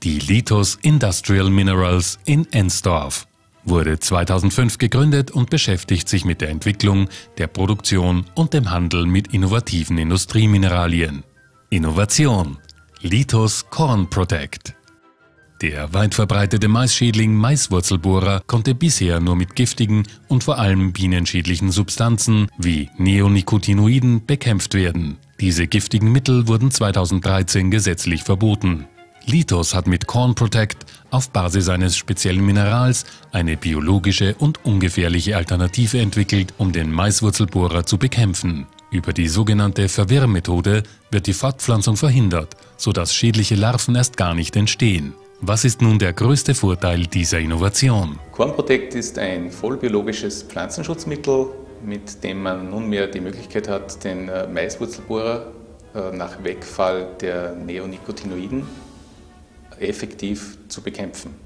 Die Lithos Industrial Minerals in Ensdorf wurde 2005 gegründet und beschäftigt sich mit der Entwicklung, der Produktion und dem Handel mit innovativen Industriemineralien. Innovation: Lithos Corn Protect. Der weit verbreitete Maisschädling Maiswurzelbohrer konnte bisher nur mit giftigen und vor allem bienenschädlichen Substanzen wie Neonicotinoiden bekämpft werden. Diese giftigen Mittel wurden 2013 gesetzlich verboten. Lithos hat mit Corn Protect auf Basis eines speziellen Minerals eine biologische und ungefährliche Alternative entwickelt, um den Maiswurzelbohrer zu bekämpfen. Über die sogenannte Verwirrmethode wird die Fortpflanzung verhindert, sodass schädliche Larven erst gar nicht entstehen. Was ist nun der größte Vorteil dieser Innovation? Corn Protect ist ein vollbiologisches Pflanzenschutzmittel, mit dem man nunmehr die Möglichkeit hat, den Maiswurzelbohrer nach Wegfall der Neonicotinoiden effektiv zu bekämpfen.